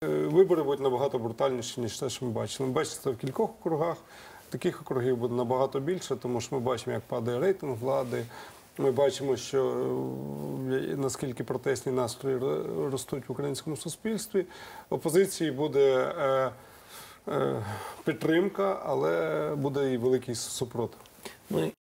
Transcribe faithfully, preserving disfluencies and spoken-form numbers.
Вибори будуть набагато брутальніші, ніж те, що ми бачили. Ми бачимо це в кількох округах. Таких округів буде набагато більше, тому що ми бачимо, як падає рейтинг влади. Ми бачимо, що е, наскільки протестні настрої ростуть в українському суспільстві. Опозиції буде е, е, підтримка, але буде і великий супротив. Ну,